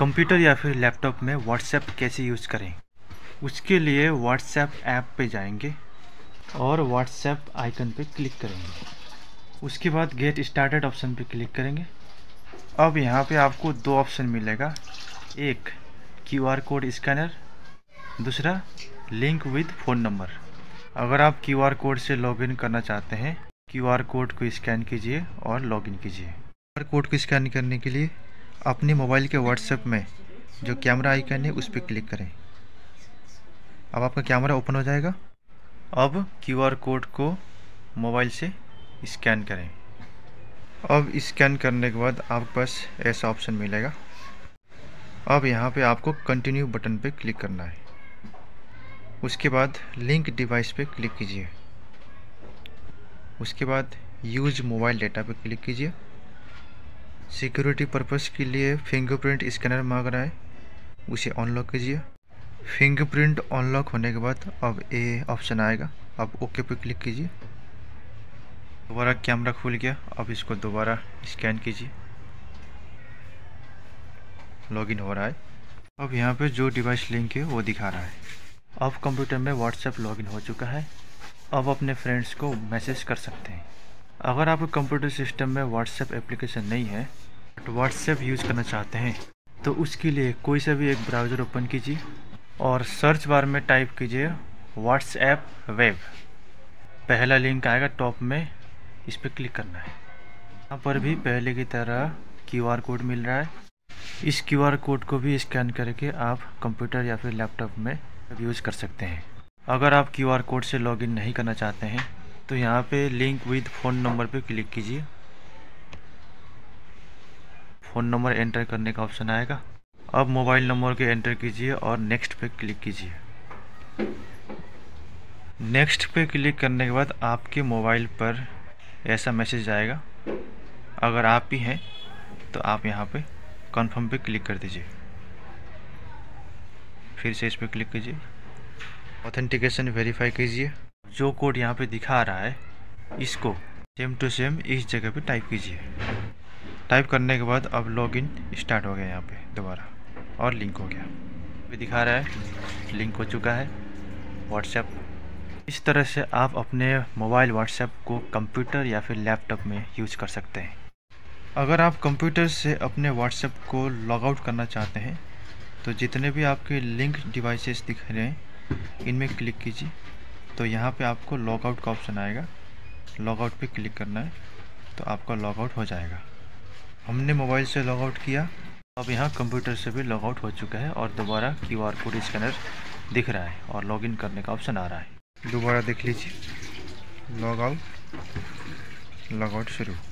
Computer या फिर laptop में व्हाट्सएप कैसे यूज़ करें। उसके लिए व्हाट्सएप ऐप पे जाएंगे और व्हाट्सएप आइकन पे क्लिक करेंगे। उसके बाद गेट स्टार्टेड ऑप्शन पे क्लिक करेंगे। अब यहाँ पे आपको दो ऑप्शन मिलेगा, एक क्यूआर कोड स्कैनर, दूसरा लिंक विद फ़ोन नंबर। अगर आप क्यूआर कोड से लॉगिन करना चाहते हैं, क्यूआर कोड को स्कैन कीजिए और लॉगिन कीजिए। क्यूआर कोड को स्कैन करने के लिए अपने मोबाइल के व्हाट्सएप में जो कैमरा आइकन है उस पर क्लिक करें। अब आपका कैमरा ओपन हो जाएगा। अब क्यूआर कोड को मोबाइल से स्कैन करें। अब स्कैन करने के बाद आपके पास ऐसा ऑप्शन मिलेगा। अब यहाँ पे आपको कंटिन्यू बटन पे क्लिक करना है। उसके बाद लिंक डिवाइस पे क्लिक कीजिए। उसके बाद यूज मोबाइल डेटा पे क्लिक कीजिए। सिक्योरिटी पर्पस के लिए फिंगरप्रिंट स्कैनर मांग रहा है, उसे अनलॉक कीजिए। फिंगरप्रिंट अनलॉक होने के बाद अब ये ऑप्शन आएगा, अब ओके पे क्लिक कीजिए। दोबारा कैमरा खुल गया। अब इसको दोबारा स्कैन कीजिए। लॉगिन हो रहा है। अब यहाँ पे जो डिवाइस लिंक है वो दिखा रहा है। अब कंप्यूटर में व्हाट्सएप लॉगिन हो चुका है। अब अपने फ्रेंड्स को मैसेज कर सकते हैं। अगर आपके कंप्यूटर सिस्टम में व्हाट्सएप एप्लीकेशन नहीं है तो व्हाट्सएप यूज़ करना चाहते हैं तो उसके लिए कोई सा भी एक ब्राउज़र ओपन कीजिए और सर्च बार में टाइप कीजिए व्हाट्सएप वेब। पहला लिंक आएगा टॉप में, इस पर क्लिक करना है। यहाँ पर भी पहले की तरह क्यूआर कोड मिल रहा है। इस क्यूआर कोड को भी स्कैन करके आप कंप्यूटर या फिर लैपटॉप में यूज़ कर सकते हैं। अगर आप क्यूआर कोड से लॉगिन नहीं करना चाहते हैं तो यहाँ पे लिंक विद फ़ोन नंबर पे क्लिक कीजिए। फ़ोन नंबर एंटर करने का ऑप्शन आएगा। अब मोबाइल नंबर के एंटर कीजिए और नेक्स्ट पे क्लिक कीजिए। नेक्स्ट पे क्लिक करने के बाद आपके मोबाइल पर ऐसा मैसेज आएगा। अगर आप ही हैं तो आप यहाँ पे कन्फर्म पे क्लिक कर दीजिए। फिर से इस पर क्लिक कीजिए। ऑथेंटिकेशन वेरीफाई कीजिए। जो कोड यहाँ पे दिखा रहा है इसको सेम टू सेम इस जगह पे टाइप कीजिए। टाइप करने के बाद अब लॉगिन स्टार्ट हो गया यहाँ पे दोबारा और लिंक हो गया। ये दिखा रहा है लिंक हो चुका है व्हाट्सएप। इस तरह से आप अपने मोबाइल व्हाट्सएप को कंप्यूटर या फिर लैपटॉप में यूज कर सकते हैं। अगर आप कंप्यूटर से अपने व्हाट्सएप को लॉग आउट करना चाहते हैं तो जितने भी आपके लिंक डिवाइसेस दिख रहे हैं इनमें क्लिक कीजिए। तो यहाँ पे आपको लॉग आउट का ऑप्शन आएगा। लॉग आउट पे क्लिक करना है तो आपका लॉग आउट हो जाएगा। हमने मोबाइल से लॉग आउट किया, अब यहाँ कंप्यूटर से भी लॉग आउट हो चुका है और दोबारा क्यूआर कोड स्कैनर दिख रहा है और लॉगिन करने का ऑप्शन आ रहा है। दोबारा देख लीजिए, लॉग आउट शुरू।